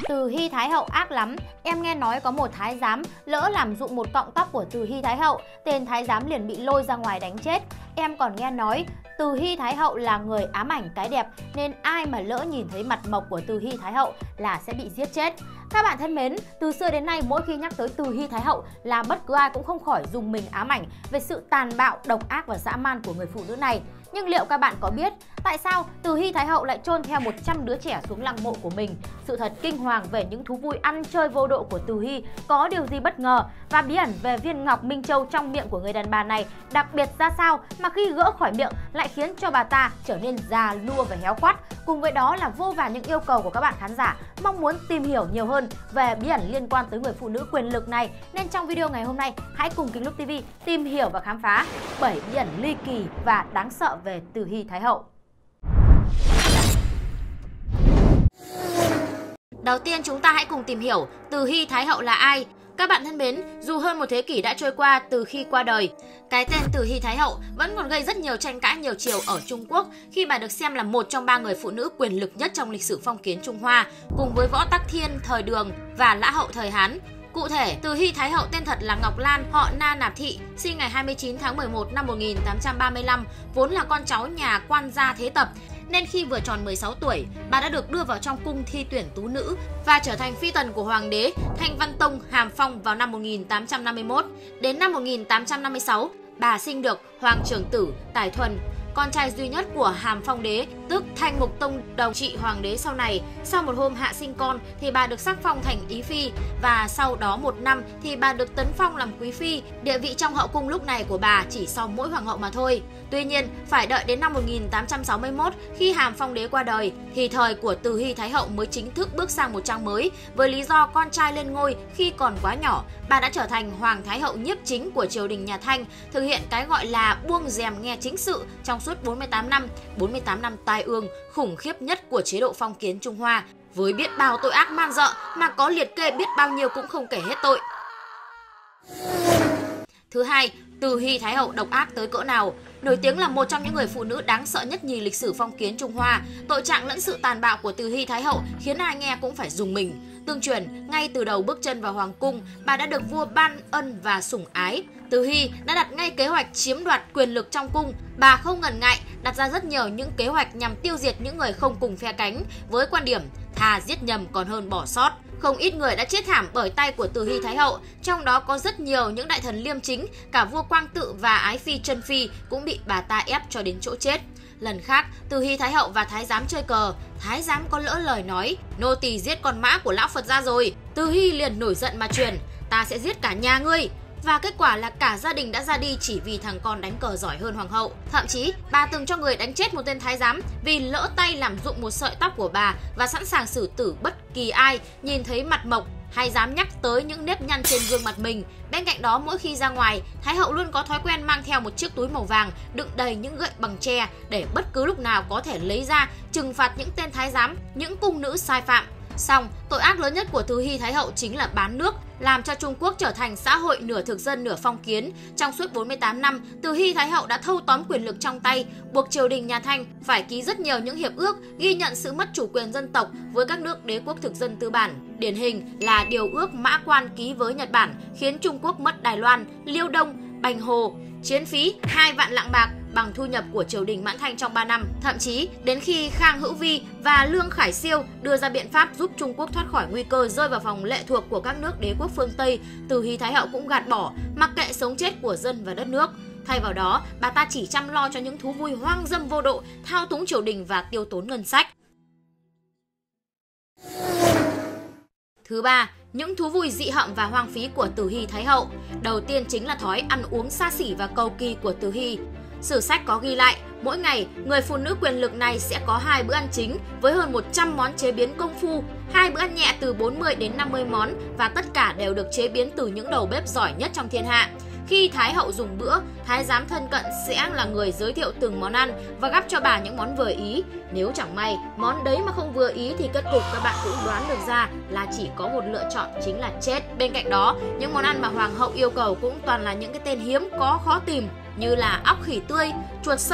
Từ Hy Thái Hậu ác lắm, em nghe nói có một thái giám lỡ làm rụng một cọng tóc của Từ Hy Thái Hậu, tên thái giám liền bị lôi ra ngoài đánh chết. Em còn nghe nói Từ Hy Thái Hậu là người ám ảnh cái đẹp, nên ai mà lỡ nhìn thấy mặt mộc của Từ Hy Thái Hậu là sẽ bị giết chết. Các bạn thân mến, từ xưa đến nay mỗi khi nhắc tới Từ Hy Thái Hậu là bất cứ ai cũng không khỏi rùng mình ám ảnh về sự tàn bạo, độc ác và dã man của người phụ nữ này. Nhưng liệu các bạn có biết tại sao Từ Hy Thái Hậu lại chôn theo 100 đứa trẻ xuống lăng mộ của mình? Sự thật kinh hoàng về những thú vui ăn chơi vô độ của Từ Hy có điều gì bất ngờ? Và bí ẩn về viên ngọc Minh Châu trong miệng của người đàn bà này đặc biệt ra sao mà khi gỡ khỏi miệng lại khiến cho bà ta trở nên già nua và héo quắt? Cùng với đó là vô vàn những yêu cầu của các bạn khán giả mong muốn tìm hiểu nhiều hơn về bí ẩn liên quan tới người phụ nữ quyền lực này. Nên trong video ngày hôm nay, hãy cùng Kính Lúc TV tìm hiểu và khám phá 7 bí ẩn ly kỳ và đáng sợ về Từ Hy Thái Hậu. Đầu tiên chúng ta hãy cùng tìm hiểu Từ Hy Thái Hậu là ai. Các bạn thân mến, dù hơn một thế kỷ đã trôi qua từ khi qua đời, cái tên Từ Hy Thái Hậu vẫn còn gây rất nhiều tranh cãi nhiều chiều ở Trung Quốc khi bà được xem là một trong 3 người phụ nữ quyền lực nhất trong lịch sử phong kiến Trung Hoa, cùng với Võ Tắc Thiên thời Đường và Lã Hậu thời Hán. Cụ thể, Từ Hy Thái Hậu tên thật là Ngọc Lan, họ Na Nạp Thị, sinh ngày 29 tháng 11 năm 1835, vốn là con cháu nhà quan gia thế tập. Nên khi vừa tròn 16 tuổi, bà đã được đưa vào trong cung thi tuyển tú nữ và trở thành phi tần của Hoàng đế Thanh Văn Tông Hàm Phong vào năm 1851. Đến năm 1856, bà sinh được Hoàng trưởng tử Tải Thuần, con trai duy nhất của Hàm Phong đế, tức Thanh Mục Tông đồng trị hoàng đế sau này. Sau một hôm hạ sinh con thì bà được sắc phong thành Ý Phi và sau đó 1 năm thì bà được tấn phong làm Quý Phi. Địa vị trong hậu cung lúc này của bà chỉ sau mỗi hoàng hậu mà thôi. Tuy nhiên, phải đợi đến năm 1861 khi Hàm Phong đế qua đời thì thời của Từ Hy Thái Hậu mới chính thức bước sang một trang mới. Với lý do con trai lên ngôi khi còn quá nhỏ, bà đã trở thành Hoàng Thái Hậu nhiếp chính của triều đình nhà Thanh, thực hiện cái gọi là buông rèm nghe chính sự trong suốt 48 năm tai ương khủng khiếp nhất của chế độ phong kiến Trung Hoa, với biết bao tội ác man dợ mà có liệt kê biết bao nhiêu cũng không kể hết tội. Thứ hai, Từ Hy Thái Hậu độc ác tới cỡ nào? Nổi tiếng là một trong những người phụ nữ đáng sợ nhất nhì lịch sử phong kiến Trung Hoa, tội trạng lẫn sự tàn bạo của Từ Hy Thái Hậu khiến ai nghe cũng phải rùng mình. Tương truyền, ngay từ đầu bước chân vào hoàng cung, bà đã được vua ban ân và sủng ái. Từ Hy đã đặt ngay kế hoạch chiếm đoạt quyền lực trong cung. Bà không ngần ngại đặt ra rất nhiều những kế hoạch nhằm tiêu diệt những người không cùng phe cánh, với quan điểm thà giết nhầm còn hơn bỏ sót. Không ít người đã chết thảm bởi tay của Từ Hy Thái Hậu, trong đó có rất nhiều những đại thần liêm chính, cả vua Quang Tự và ái phi Trân Phi cũng bị bà ta ép cho đến chỗ chết. Lần khác, Từ Hy Thái Hậu và thái giám chơi cờ, thái giám có lỡ lời nói: "Nô tỳ giết con mã của lão Phật ra rồi." Từ Hy liền nổi giận mà truyền: "Ta sẽ giết cả nhà ngươi." Và kết quả là cả gia đình đã ra đi chỉ vì thằng con đánh cờ giỏi hơn hoàng hậu. Thậm chí, bà từng cho người đánh chết một tên thái giám vì lỡ tay làm rụng một sợi tóc của bà và sẵn sàng xử tử bất kỳ ai nhìn thấy mặt mộc hay dám nhắc tới những nếp nhăn trên gương mặt mình. Bên cạnh đó, mỗi khi ra ngoài, Thái Hậu luôn có thói quen mang theo một chiếc túi màu vàng đựng đầy những gậy bằng tre để bất cứ lúc nào có thể lấy ra trừng phạt những tên thái giám, những cung nữ sai phạm. Song, tội ác lớn nhất của Từ Hy Thái Hậu chính là bán nước, làm cho Trung Quốc trở thành xã hội nửa thực dân nửa phong kiến. Trong suốt 48 năm, Từ Hy Thái Hậu đã thâu tóm quyền lực trong tay, buộc triều đình nhà Thanh phải ký rất nhiều những hiệp ước ghi nhận sự mất chủ quyền dân tộc với các nước đế quốc thực dân tư bản. Điển hình là điều ước Mã Quan ký với Nhật Bản khiến Trung Quốc mất Đài Loan, Liêu Đông, Bành Hồ, chiến phí 2 vạn lạng bạc bằng thu nhập của triều đình Mãn Thanh trong 3 năm. Thậm chí, đến khi Khang Hữu Vi và Lương Khải Siêu đưa ra biện pháp giúp Trung Quốc thoát khỏi nguy cơ rơi vào vòng lệ thuộc của các nước đế quốc phương Tây, Từ Hy Thái Hậu cũng gạt bỏ, mặc kệ sống chết của dân và đất nước. Thay vào đó, bà ta chỉ chăm lo cho những thú vui hoang dâm vô độ, thao túng triều đình và tiêu tốn ngân sách. Thứ ba, những thú vui dị hợm và hoang phí của Từ Hy Thái Hậu. Đầu tiên chính là thói ăn uống xa xỉ và cầu kỳ của Từ Hy. Sử sách có ghi lại, mỗi ngày, người phụ nữ quyền lực này sẽ có 2 bữa ăn chính với hơn 100 món chế biến công phu, 2 bữa ăn nhẹ từ 40 đến 50 món và tất cả đều được chế biến từ những đầu bếp giỏi nhất trong thiên hạ. Khi Thái Hậu dùng bữa, thái giám thân cận sẽ là người giới thiệu từng món ăn và gắp cho bà những món vừa ý. Nếu chẳng may, món đấy mà không vừa ý thì kết cục các bạn cũng đoán được ra là chỉ có một lựa chọn, chính là chết. Bên cạnh đó, những món ăn mà Hoàng hậu yêu cầu cũng toàn là những cái tên hiếm có khó tìm như là óc khỉ tươi, chuột sâm,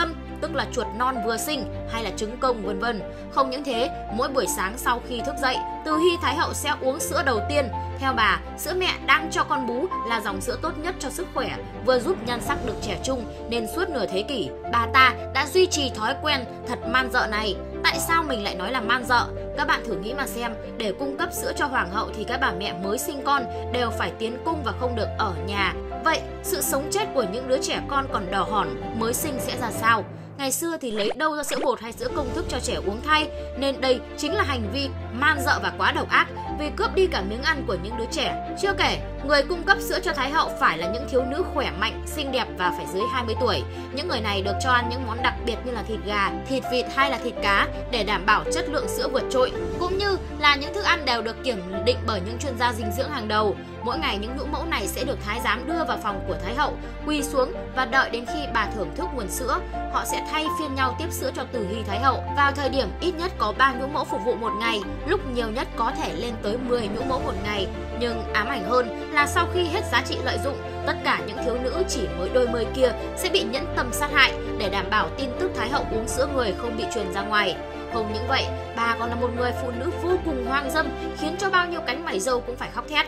tức là chuột non vừa sinh hay là trứng công vân vân. Không những thế, mỗi buổi sáng sau khi thức dậy, Từ Hy Thái Hậu sẽ uống sữa đầu tiên. Theo bà, sữa mẹ đang cho con bú là dòng sữa tốt nhất cho sức khỏe, vừa giúp nhan sắc được trẻ trung, nên suốt nửa thế kỷ, bà ta đã duy trì thói quen thật man dợ này. Tại sao mình lại nói là man dợ? Các bạn thử nghĩ mà xem, để cung cấp sữa cho hoàng hậu thì các bà mẹ mới sinh con đều phải tiến cung và không được ở nhà. Vậy, sự sống chết của những đứa trẻ con còn đỏ hỏn mới sinh sẽ ra sao? Ngày xưa thì lấy đâu ra sữa bột hay sữa công thức cho trẻ uống thay, nên đây chính là hành vi man dợ và quá độc ác vì cướp đi cả miếng ăn của những đứa trẻ. Chưa kể, người cung cấp sữa cho Thái hậu phải là những thiếu nữ khỏe mạnh, xinh đẹp và phải dưới 20 tuổi. Những người này được cho ăn những món đặc biệt như là thịt gà, thịt vịt hay là thịt cá để đảm bảo chất lượng sữa vượt trội, cũng như là những thức ăn đều được kiểm định bởi những chuyên gia dinh dưỡng hàng đầu. Mỗi ngày những nhũ mẫu này sẽ được thái giám đưa vào phòng của Thái hậu, quỳ xuống và đợi đến khi bà thưởng thức nguồn sữa, họ sẽ thay phiên nhau tiếp sữa cho Từ Hy Thái hậu. Vào thời điểm ít nhất có 3 nhũ mẫu phục vụ một ngày, lúc nhiều nhất có thể lên tới 10 nhũ mẫu một ngày. Nhưng ám ảnh hơn là sau khi hết giá trị lợi dụng, tất cả những thiếu nữ chỉ mới đôi mươi kia sẽ bị nhẫn tâm sát hại để đảm bảo tin tức Thái hậu uống sữa người không bị truyền ra ngoài. Không những vậy, bà còn là một người phụ nữ vô cùng hoang dâm, khiến cho bao nhiêu cánh mày râu cũng phải khóc thét.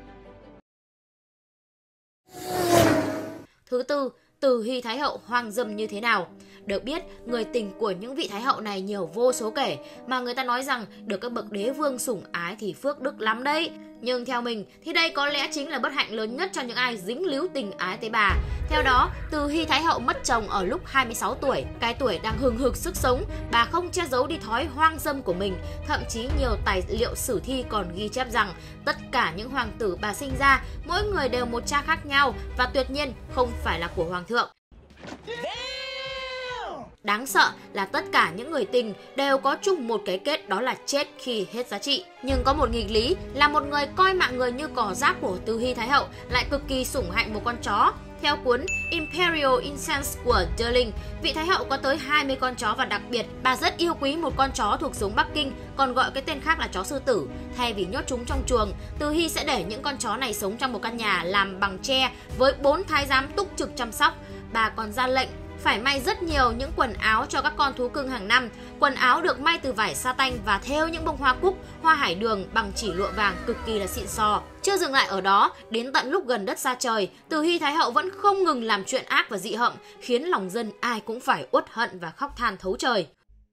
Thứ tư, Từ Hy Thái hậu hoang dâm như thế nào? Được biết, người tình của những vị thái hậu này nhiều vô số kể, mà người ta nói rằng được các bậc đế vương sủng ái thì phước đức lắm đấy. Nhưng theo mình thì đây có lẽ chính là bất hạnh lớn nhất cho những ai dính líu tình ái tới bà. Theo đó, Từ Hy Thái hậu mất chồng ở lúc 26 tuổi, cái tuổi đang hừng hực sức sống. Bà không che giấu đi thói hoang dâm của mình, thậm chí nhiều tài liệu sử thi còn ghi chép rằng tất cả những hoàng tử bà sinh ra, mỗi người đều một cha khác nhau và tuyệt nhiên không phải là của hoàng thượng. Đáng sợ là tất cả những người tình đều có chung một cái kết, đó là chết khi hết giá trị. Nhưng có một nghịch lý là một người coi mạng người như cỏ rác của Từ Hy Thái hậu lại cực kỳ sủng hạnh một con chó. Theo cuốn Imperial Incense của Derling, vị Thái hậu có tới 20 con chó và đặc biệt bà rất yêu quý một con chó thuộc giống Bắc Kinh, còn gọi cái tên khác là chó sư tử. Thay vì nhốt chúng trong chuồng, Từ Hy sẽ để những con chó này sống trong một căn nhà làm bằng tre với 4 thái giám túc trực chăm sóc. Bà còn ra lệnh phải may rất nhiều những quần áo cho các con thú cưng hàng năm. Quần áo được may từ vải sa tanh và thêu những bông hoa cúc, hoa hải đường bằng chỉ lụa vàng cực kỳ là xịn sò. Chưa dừng lại ở đó, đến tận lúc gần đất xa trời, Từ Hy Thái hậu vẫn không ngừng làm chuyện ác và dị hợm, khiến lòng dân ai cũng phải uất hận và khóc than thấu trời.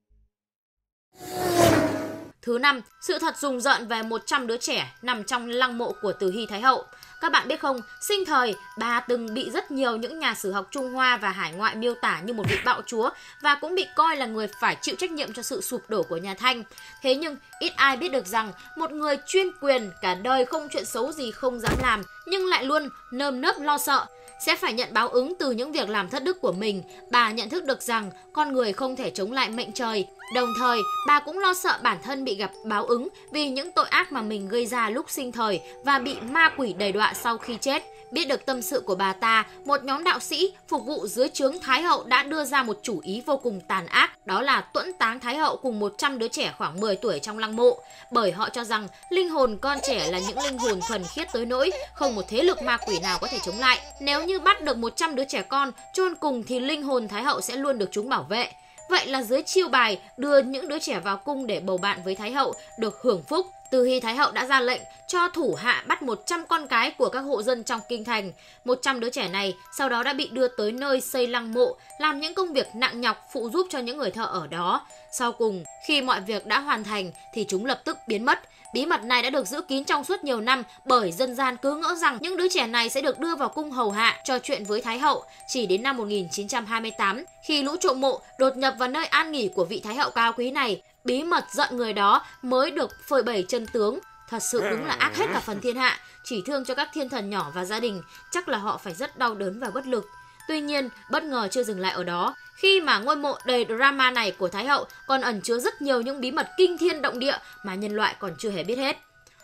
Thứ năm, sự thật rùng rợn về 100 đứa trẻ nằm trong lăng mộ của Từ Hy Thái hậu. Các bạn biết không, sinh thời, bà từng bị rất nhiều những nhà sử học Trung Hoa và hải ngoại miêu tả như một vị bạo chúa và cũng bị coi là người phải chịu trách nhiệm cho sự sụp đổ của nhà Thanh. Thế nhưng, ít ai biết được rằng một người chuyên quyền cả đời không chuyện xấu gì không dám làm, nhưng lại luôn nơm nớp lo sợ sẽ phải nhận báo ứng từ những việc làm thất đức của mình. Bà nhận thức được rằng con người không thể chống lại mệnh trời. Đồng thời, bà cũng lo sợ bản thân bị gặp báo ứng vì những tội ác mà mình gây ra lúc sinh thời và bị ma quỷ đầy đọa sau khi chết. Biết được tâm sự của bà ta, một nhóm đạo sĩ phục vụ dưới trướng Thái hậu đã đưa ra một chủ ý vô cùng tàn ác, đó là tuẫn táng Thái hậu cùng 100 đứa trẻ khoảng 10 tuổi trong lăng mộ, bởi họ cho rằng linh hồn con trẻ là những linh hồn thuần khiết tới nỗi không một thế lực ma quỷ nào có thể chống lại. Nếu như bắt được 100 đứa trẻ con chôn cùng thì linh hồn Thái hậu sẽ luôn được chúng bảo vệ. Vậy là dưới chiêu bài đưa những đứa trẻ vào cung để bầu bạn với Thái hậu được hưởng phúc, Từ Hy Thái hậu đã ra lệnh cho thủ hạ bắt 100 con cái của các hộ dân trong kinh thành. 100 đứa trẻ này sau đó đã bị đưa tới nơi xây lăng mộ, làm những công việc nặng nhọc phụ giúp cho những người thợ ở đó. Sau cùng, khi mọi việc đã hoàn thành thì chúng lập tức biến mất. Bí mật này đã được giữ kín trong suốt nhiều năm bởi dân gian cứ ngỡ rằng những đứa trẻ này sẽ được đưa vào cung hầu hạ, trò chuyện với Thái hậu. Chỉ đến năm 1928, khi lũ trộm mộ đột nhập vào nơi an nghỉ của vị Thái hậu cao quý này, bí mật giận người đó mới được phơi bày chân tướng. Thật sự đúng là ác hết cả phần thiên hạ, chỉ thương cho các thiên thần nhỏ và gia đình, chắc là họ phải rất đau đớn và bất lực. Tuy nhiên, bất ngờ chưa dừng lại ở đó, khi mà ngôi mộ đầy drama này của Thái hậu còn ẩn chứa rất nhiều những bí mật kinh thiên động địa mà nhân loại còn chưa hề biết hết.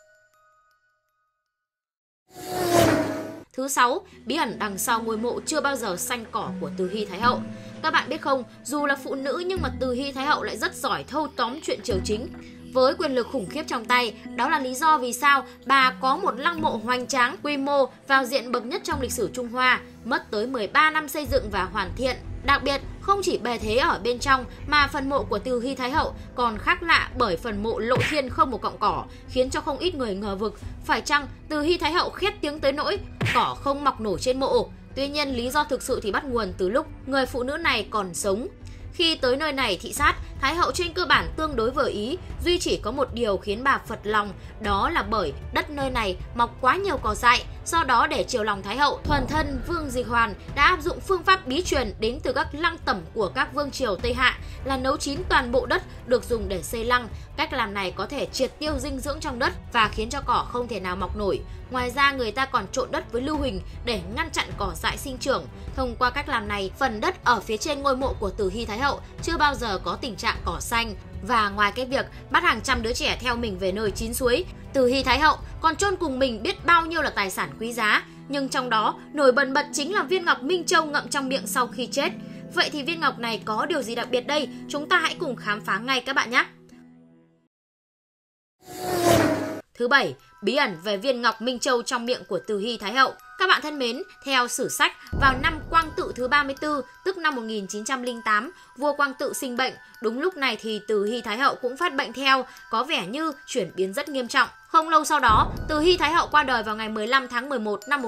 Thứ 6, bí ẩn đằng sau ngôi mộ chưa bao giờ xanh cỏ của Từ Hy Thái hậu. Các bạn biết không, dù là phụ nữ nhưng mà Từ Hy Thái hậu lại rất giỏi thâu tóm chuyện triều chính. Với quyền lực khủng khiếp trong tay, đó là lý do vì sao bà có một lăng mộ hoành tráng, quy mô, vào diện bậc nhất trong lịch sử Trung Hoa, mất tới 13 năm xây dựng và hoàn thiện. Đặc biệt, Không chỉ bề thế ở bên trong mà phần mộ của Từ Hy Thái Hậu còn khác lạ bởi phần mộ lộ thiên không một cọng cỏ, khiến cho không ít người ngờ vực phải chăng Từ Hy Thái Hậu khét tiếng tới nỗi cỏ không mọc nổi trên mộ. Tuy nhiên lý do thực sự thì bắt nguồn từ lúc người phụ nữ này còn sống. Khi tới nơi này thị sát, Thái Hậu trên cơ bản tương đối vừa ý, duy chỉ có một điều khiến bà phật lòng, đó là bởi đất nơi này mọc quá nhiều cỏ dại. Do đó để chiều lòng Thái Hậu, thuần thân Vương Dịch Hoàn đã áp dụng phương pháp bí truyền đến từ các lăng tẩm của các vương triều Tây Hạ là nấu chín toàn bộ đất được dùng để xây lăng. Cách làm này có thể triệt tiêu dinh dưỡng trong đất và khiến cho cỏ không thể nào mọc nổi. Ngoài ra người ta còn trộn đất với lưu huỳnh để ngăn chặn cỏ dại sinh trưởng. Thông qua cách làm này, phần đất ở phía trên ngôi mộ của Từ Hy Thái Hậu chưa bao giờ có tình trạng cỏ xanh. Và ngoài cái việc bắt hàng trăm đứa trẻ theo mình về nơi chín suối, Từ Hy Thái Hậu còn chôn cùng mình biết bao nhiêu là tài sản quý giá. Nhưng trong đó nổi bật chính là viên ngọc Minh Châu ngậm trong miệng sau khi chết. Vậy thì viên ngọc này có điều gì đặc biệt đây? Chúng ta hãy cùng khám phá ngay các bạn nhé! Thứ 7. Bí ẩn về viên ngọc Minh Châu trong miệng của Từ Hy Thái Hậu. Các bạn thân mến, theo sử sách, vào năm Quang Tự thứ 34, tức năm 1908, vua Quang Tự sinh bệnh. Đúng lúc này thì Từ Hy Thái Hậu cũng phát bệnh theo, có vẻ như chuyển biến rất nghiêm trọng. Không lâu sau đó, Từ Hy Thái Hậu qua đời vào ngày 15 tháng 11 năm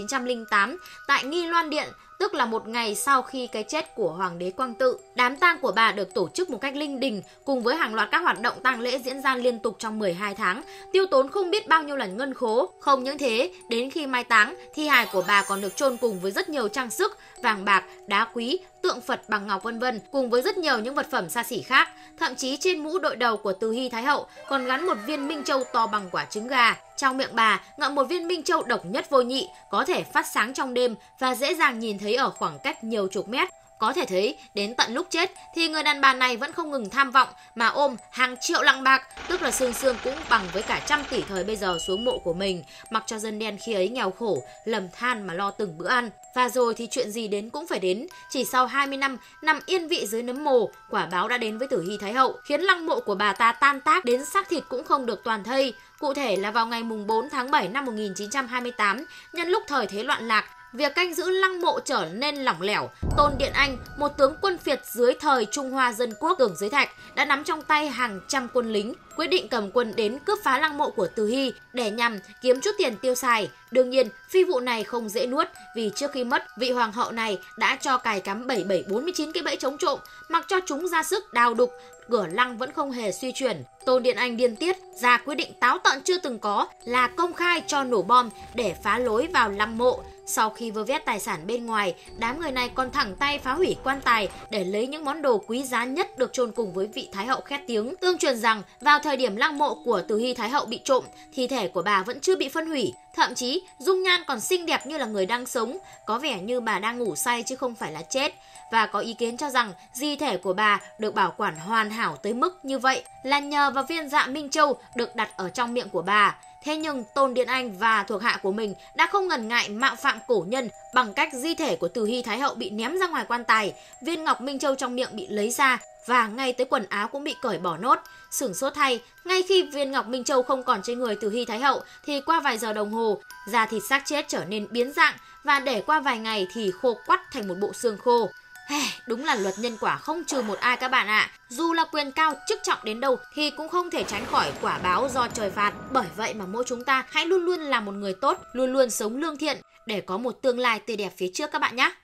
1908 tại Nghi Loan Điện, tức là một ngày sau khi cái chết của Hoàng đế Quang Tự. Đám tang của bà được tổ chức một cách linh đình cùng với hàng loạt các hoạt động tang lễ diễn ra liên tục trong 12 tháng, tiêu tốn không biết bao nhiêu lần ngân khố. Không những thế, đến khi mai táng, thi hài của bà còn được chôn cùng với rất nhiều trang sức, vàng bạc, đá quý, tượng Phật bằng ngọc vân vân, cùng với rất nhiều những vật phẩm xa xỉ khác. Thậm chí trên mũ đội đầu của Từ Hy Thái Hậu còn gắn một viên minh châu to bằng quả trứng gà. Trong miệng bà ngậm một viên minh châu độc nhất vô nhị, có thể phát sáng trong đêm và dễ dàng nhìn thấy ở khoảng cách nhiều chục mét. Có thể thấy, đến tận lúc chết thì người đàn bà này vẫn không ngừng tham vọng mà ôm hàng triệu lạng bạc, tức là xương cũng bằng với cả trăm tỷ thời bây giờ xuống mộ của mình, mặc cho dân đen khi ấy nghèo khổ, lầm than mà lo từng bữa ăn. Và rồi thì chuyện gì đến cũng phải đến, chỉ sau 20 năm nằm yên vị dưới nấm mồ, quả báo đã đến với Từ Hy Thái Hậu, khiến lăng mộ của bà ta tan tác đến xác thịt cũng không được toàn thây. Cụ thể là vào ngày 4 tháng 7 năm 1928, nhân lúc thời thế loạn lạc, việc canh giữ lăng mộ trở nên lỏng lẻo, Tôn Điện Anh, một tướng quân Việt dưới thời Trung Hoa Dân Quốc Tưởng Giới Thạch, đã nắm trong tay hàng trăm quân lính, quyết định cầm quân đến cướp phá lăng mộ của Từ Hy để nhằm kiếm chút tiền tiêu xài. Đương nhiên, phi vụ này không dễ nuốt vì trước khi mất, vị hoàng hậu này đã cho cài cắm 7749 cái bẫy chống trộm, mặc cho chúng ra sức đào đục, cửa lăng vẫn không hề suy chuyển. Tôn Điện Anh điên tiết ra quyết định táo tợn chưa từng có là công khai cho nổ bom để phá lối vào lăng mộ. Sau khi vơ vét tài sản bên ngoài, đám người này còn thẳng tay phá hủy quan tài để lấy những món đồ quý giá nhất được chôn cùng với vị Thái Hậu khét tiếng. Tương truyền rằng vào thời điểm lăng mộ của Từ Hy Thái Hậu bị trộm, thi thể của bà vẫn chưa bị phân hủy, thậm chí dung nhan còn xinh đẹp như là người đang sống, có vẻ như bà đang ngủ say chứ không phải là chết. Và có ý kiến cho rằng di thể của bà được bảo quản hoàn hảo tới mức như vậy là nhờ vào viên dạ Minh Châu được đặt ở trong miệng của bà. Thế nhưng Tôn Điện Anh và thuộc hạ của mình đã không ngần ngại mạo phạm cổ nhân bằng cách di thể của Từ Hy Thái Hậu bị ném ra ngoài quan tài, viên ngọc Minh Châu trong miệng bị lấy ra và ngay tới quần áo cũng bị cởi bỏ nốt. Sửng sốt thay, ngay khi viên ngọc Minh Châu không còn trên người Từ Hy Thái Hậu thì qua vài giờ đồng hồ, da thịt xác chết trở nên biến dạng và để qua vài ngày thì khô quắt thành một bộ xương khô. Đúng là luật nhân quả không trừ một ai các bạn ạ. Dù là quyền cao chức trọng đến đâu thì cũng không thể tránh khỏi quả báo do trời phạt. Bởi vậy mà mỗi chúng ta hãy luôn luôn là một người tốt, luôn luôn sống lương thiện để có một tương lai tươi đẹp phía trước các bạn nhé.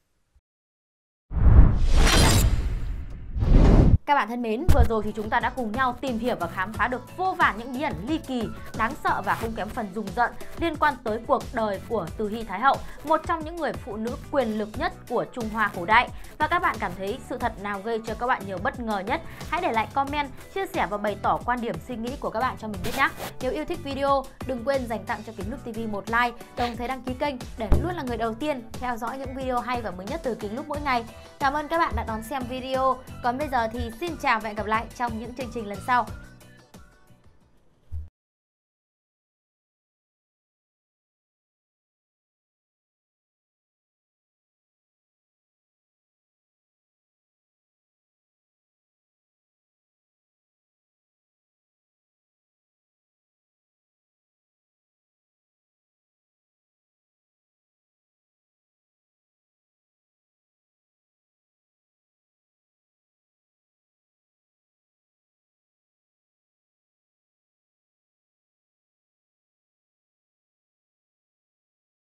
Các bạn thân mến, vừa rồi thì chúng ta đã cùng nhau tìm hiểu và khám phá được vô vàn những bí ẩn ly kỳ, đáng sợ và không kém phần rùng rợn liên quan tới cuộc đời của Từ Hy Thái Hậu, một trong những người phụ nữ quyền lực nhất của Trung Hoa cổ đại. Và các bạn cảm thấy sự thật nào gây cho các bạn nhiều bất ngờ nhất? Hãy để lại comment, chia sẻ và bày tỏ quan điểm suy nghĩ của các bạn cho mình biết nhé. Nếu yêu thích video, đừng quên dành tặng cho Kính Lúc TV một like, đồng thời đăng ký kênh để luôn là người đầu tiên theo dõi những video hay và mới nhất từ Kính Lúc mỗi ngày. Cảm ơn các bạn đã đón xem video. Còn bây giờ thì xin chào và hẹn gặp lại trong những chương trình lần sau.